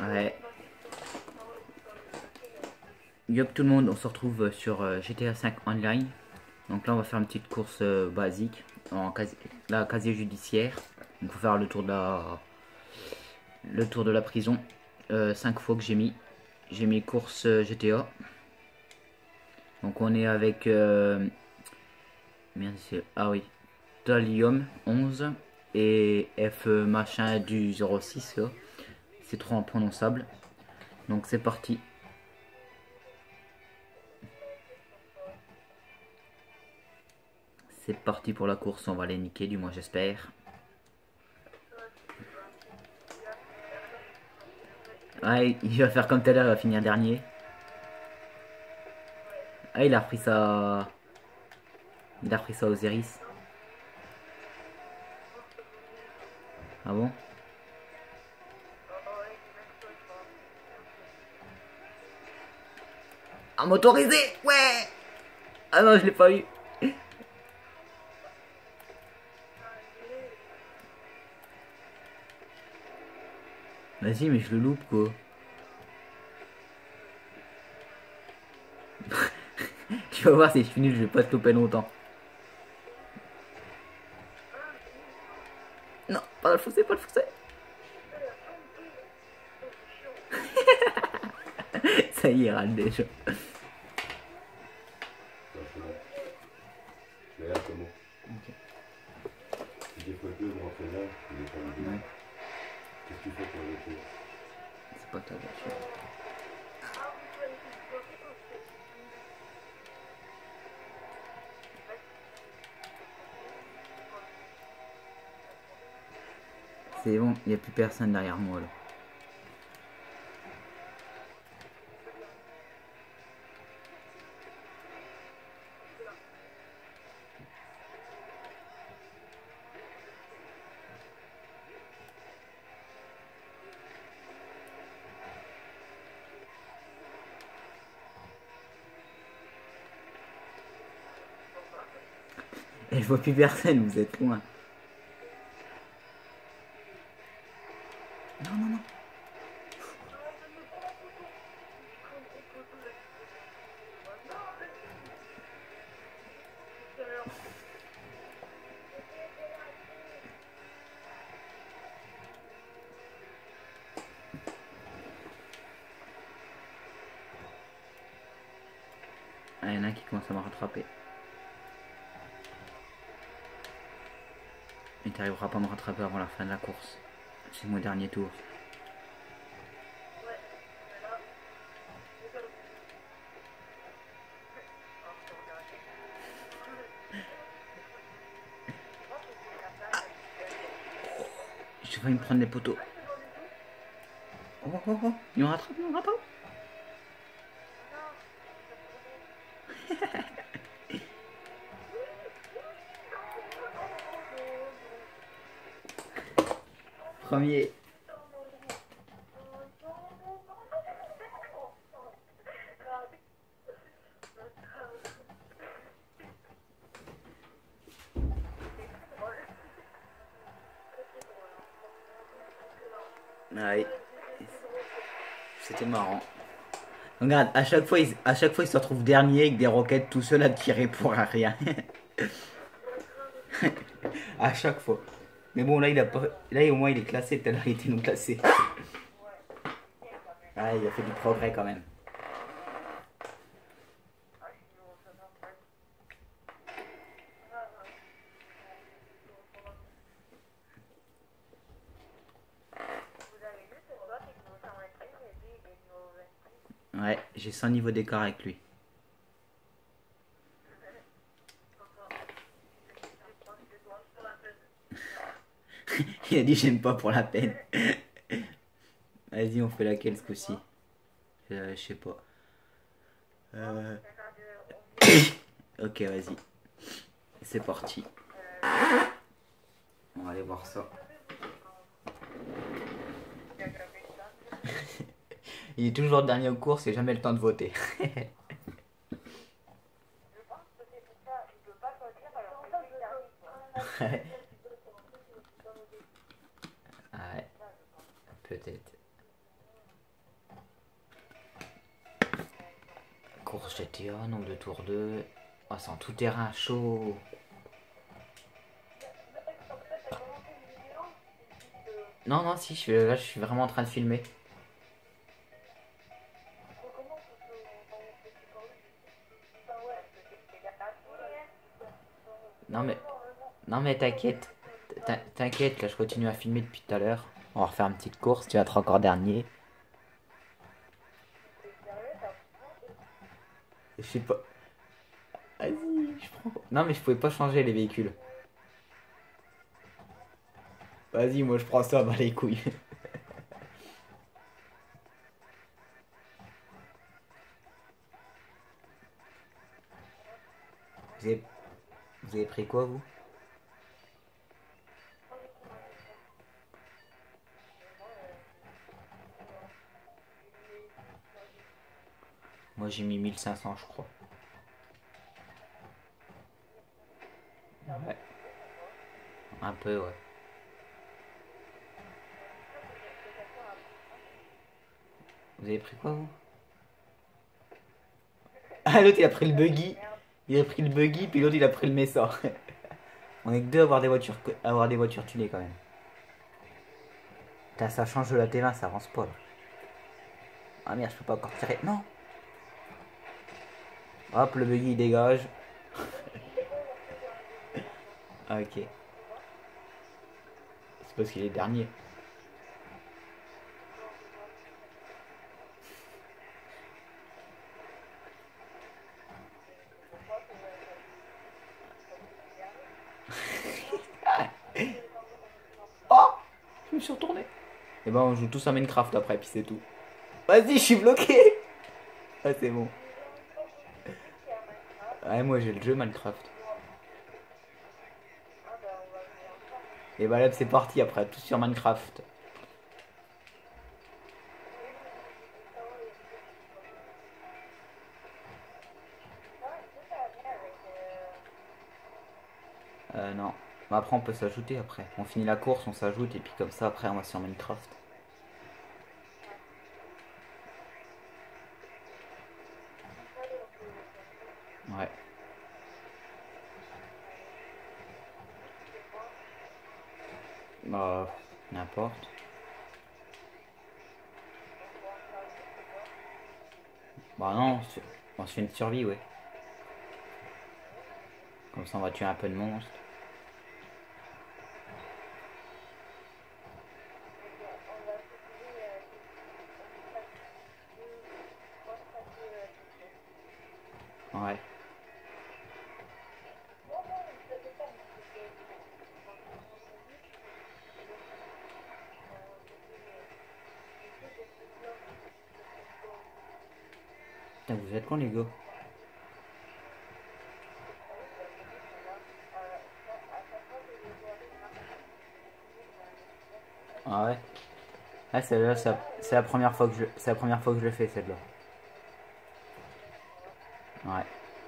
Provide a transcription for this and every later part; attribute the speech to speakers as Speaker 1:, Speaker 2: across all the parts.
Speaker 1: Ouais. Yop tout le monde, on se retrouve sur GTA 5 Online. Donc là on va faire une petite course basique en casier judiciaire. Donc faut faire le tour de la prison. 5 fois que j'ai mis. J'ai mis course GTA. Donc on est avec merde, ah oui, Thallium 11 et F machin du 06 là. C'est trop imprononçable. Donc c'est parti. C'est parti pour la course, on va les niquer, du moins j'espère. Ah, il va faire comme tout à l'heure, il va finir dernier. Ah, il a repris ça. Il a repris ça aux Osiris. Ah bon? Ah, motorisé! Ouais! Ah non, je l'ai pas eu. Vas-y, mais je le loupe quoi. Tu vas voir si je finis, je vais pas te louper longtemps. Non, pas le fousser, pas le fousser. Ça y est, râle déjà.
Speaker 2: Mais là, comment? Ok. Des photos de rentrer là, il est pas vidéo. Ouais. Qu'est-ce que tu fais pour la voiture?
Speaker 1: C'est pas ta voiture. C'est bon, il n'y a plus personne derrière moi là. Et je vois plus personne, vous êtes loin. Non, non, non. Ah, il y en a un qui commence à me rattraper. Mais t'arriveras pas à me rattraper avant la fin de la course. C'est mon dernier tour. Je vais me prendre les poteaux. Oh, oh, oh. Il me rattrape, il me rattrape. Premier. Ouais. C'était marrant. Regarde, à chaque fois, il se retrouve dernier avec des roquettes tout seul à tirer pour rien. À chaque fois. Mais bon, là, il a pas... là au moins, il est classé. Tout à l'heure, il était non classé. Ah, il a fait du progrès quand même. Ouais, j'ai 100 niveaux d'écart avec lui. Il a dit j'aime pas pour la peine. Vas-y, on fait laquelle ce coup-ci? Je sais pas. Ok, vas-y. C'est parti. On va aller voir ça. Il est toujours dernier aux courses et jamais le temps de voter. Ouais, peut-être. course GTA, nombre de tours 2. Oh, c'est en tout terrain chaud. Non, non, si, là, je suis vraiment en train de filmer. Non, mais, non, mais t'inquiète. T'inquiète, là, je continue à filmer depuis tout à l'heure. On va refaire une petite course, tu vas être encore dernier. Je sais pas. Vas-y, je prends. Non, mais je pouvais pas changer les véhicules. Vas-y, moi je prends ça, bah les couilles. Vous avez, vous avez pris quoi, vous? Moi j'ai mis 1500, je crois. Ouais, un peu, ouais. Vous avez pris quoi, vous? Ah, l'autre il a pris le buggy. Il a pris le buggy, puis l'autre il a pris le Mesa. On est que deux à avoir des voitures tunées quand même. Putain, ça change de la T20, ça avance pas là. Ah merde, je peux pas encore tirer. Non. Hop, le buggy il dégage. Ah, ok. C'est parce qu'il est dernier. Oh, je me suis retourné. Et ben on joue tous à Minecraft après, puis c'est tout. Vas-y, je suis bloqué. Ah, c'est bon. Ouais, moi j'ai le jeu Minecraft. Et bah là c'est parti après, tout sur Minecraft. Non. Bah, après on peut s'ajouter après. On finit la course, on s'ajoute et puis comme ça après on va sur Minecraft. Ouais. Bah n'importe. Bah non, on se fait une survie, ouais. Comme ça on va tuer un peu de monstres. Ouais. Putain, vous êtes con les gars. Ah ouais. Ah celle-là, c'est la première fois que c'est la première fois que je le fais celle-là. Ouais.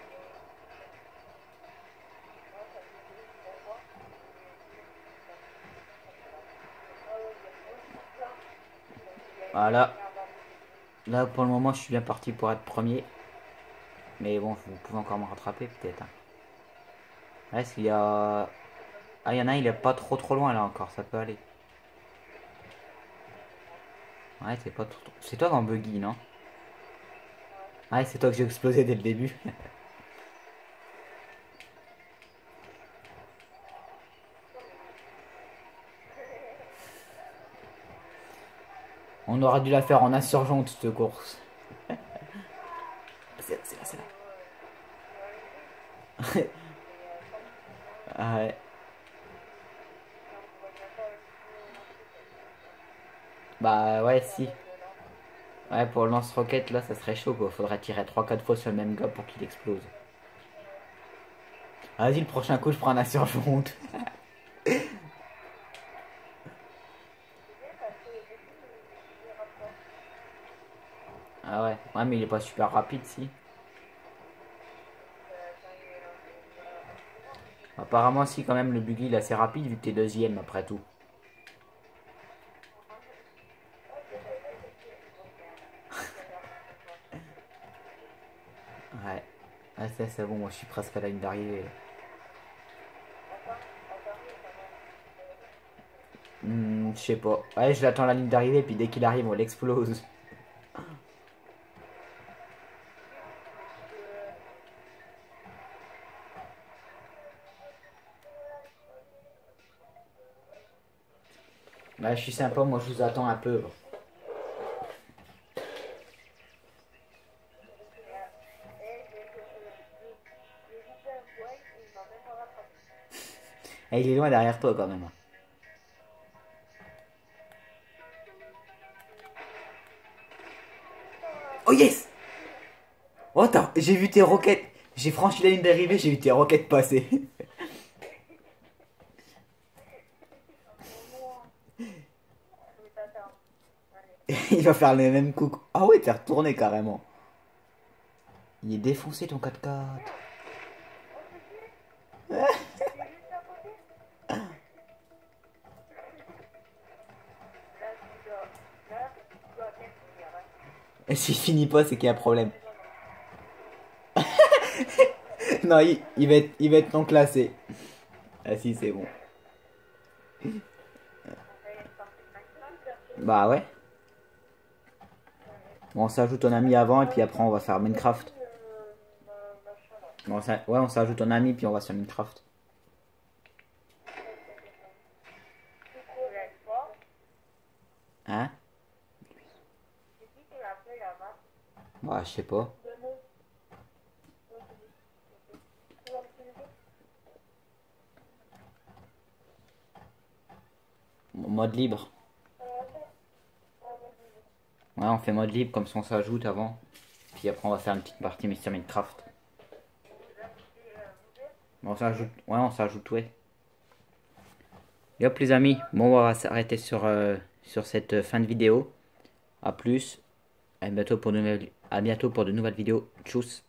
Speaker 1: Voilà. Là pour le moment je suis bien parti pour être premier. Mais bon, vous pouvez encore me rattraper peut-être, hein. Ouais, s'il y a. Ah, il y en a un, il est pas trop loin là encore, ça peut aller. Ouais, c'est pas trop. C'est toi dans le buggy, non? Ouais, c'est toi que j'ai explosé dès le début. On aura dû la faire en insurgente cette course. C'est là, c'est là. Ah ouais. Bah ouais, si. Ouais, pour le lance-roquette, là, ça serait chaud, quoi. Faudrait tirer 3-4 fois sur le même gars pour qu'il explose. Vas-y, le prochain coup, je prends un insurgente. Ah ouais. Ouais, mais il est pas super rapide, si. Apparemment, si, quand même, le buggy, il est assez rapide, vu que t'es deuxième, après tout. Ah, c'est bon, moi je suis presque à la ligne d'arrivée. Je sais pas. Ouais, je l'attends à la ligne d'arrivée, puis dès qu'il arrive, on l'explose. Bah, je suis sympa, moi je vous attends un peu. Eh, il est loin derrière toi quand même. Oh yes! Oh, attends, j'ai vu tes roquettes. J'ai franchi la ligne d'arrivée, j'ai vu tes roquettes passer. Il va faire les mêmes coups. Ah ouais, t'es retourné carrément. Il est défoncé ton 4x4. Et s'il finit pas, c'est qu'il y a un problème. Non, il va être non classé. Ah si, c'est bon. Bah ouais. Bon, on s'ajoute un ami avant et puis après on va faire Minecraft. Bon, ouais, on s'ajoute un ami puis on va sur Minecraft. Hein? Bah, je sais pas. Mode libre. Ouais, on fait mode libre comme ça on s'ajoute avant. Puis après on va faire une petite partie mais sur Minecraft. Bon, on s'ajoute. Ouais, on s'ajoute, ouais. Et hop les amis, bon on va s'arrêter sur cette fin de vidéo. A plus. À bientôt pour de nouvelles vidéos. Tchuss.